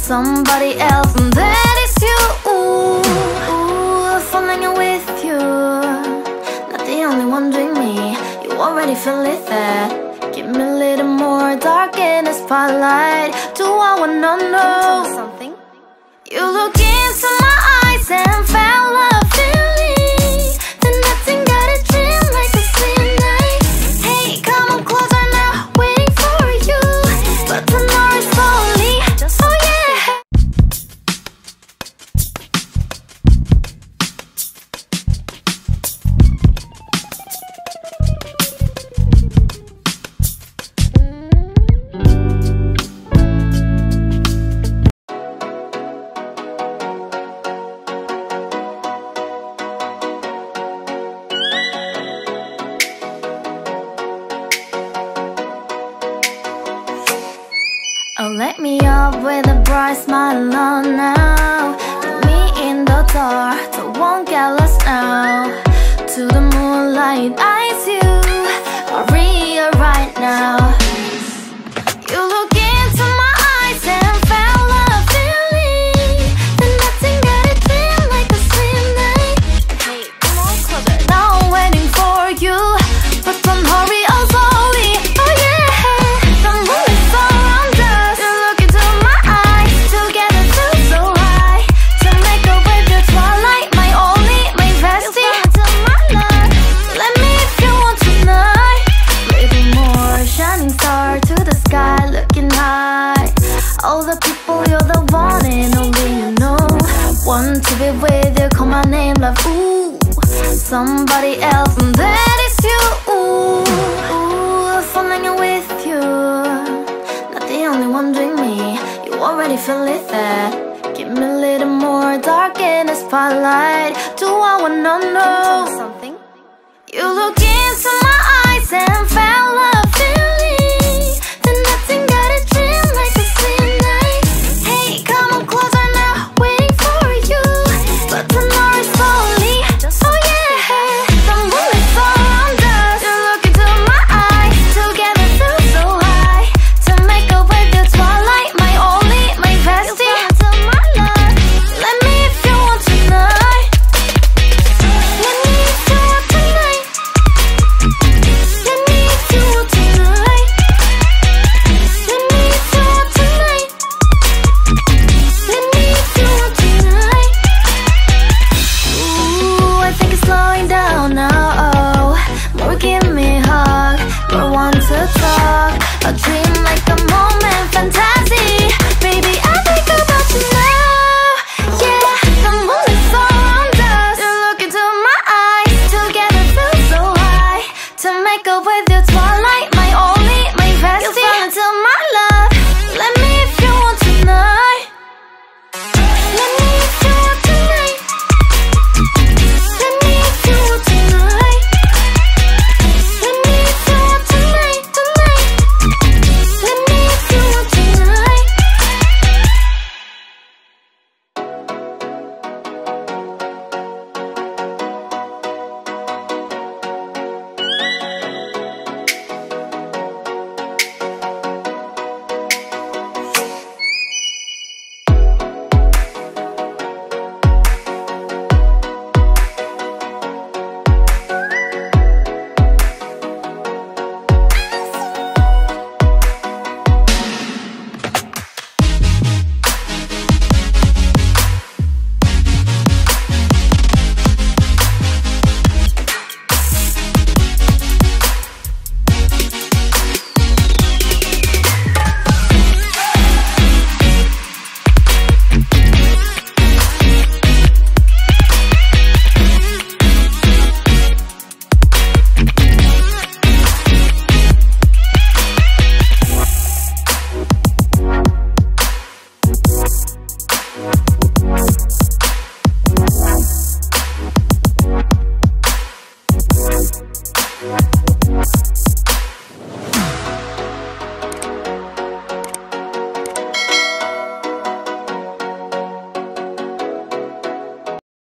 somebody else, and that is you. Ooh, falling in with you. Not the only one doing me. You already feel it there. Give me a little more dark in the spotlight. Do I wanna know something? You look into my eyes and felt love feeling. Then nothing got a dream like a slim night. Hey, come on closer now, waiting for you. But tomorrow is slowly, oh yeah. Oh, let me up with a bright smile on now. Put me in the dark, so won't get lost now. To the moonlight, eyes you are real right now. You look into my eyes and felt love feeling. Then nothing got a dream like a slim night. Hey, come on closer. Now I'm waiting for you, but don't hurry, oh slowly, oh yeah. The moon is around us. You look into my eyes, together feel so high. To make up with the twilight, my only, my bestie. To my love, let me if you want tonight. Little more shining star to the sky, looking high. All the people, you're the one and only you know. Want to be with you, call my name, love, ooh. Somebody else, and that is you. Ooh, falling in with you. Not the only one doing me. You already feel it there. Give me a little more dark in the spotlight. Do I wanna know something? You look into my eyes and felt love feeling. Then nothing got a dream like a slim night. Hey, come on closer now, waiting for you. But tomorrow is slowly, oh yeah. The moon is around us. You look into my eyes, together feel so high. To make up with the twilight, my only, my bestie. To my love, let me if you want tonight. Let me if you want tonight. Let me if you want tonight. Let me if you want tonight. Let me if you want tonight. Ooh, I think it's slowing down now. More give me a hug, more want to talk. A dream like a moment, fantasy. Baby, I think about you now. Yeah, the moon is around us. You look into my eyes, together feel so high. To make up with your twilight, my only, my bestie. You fall into my love. Let me if you want tonight. Let me if you want tonight. Let me if you want tonight. Let me if you want tonight, tonight. Let me if you want tonight.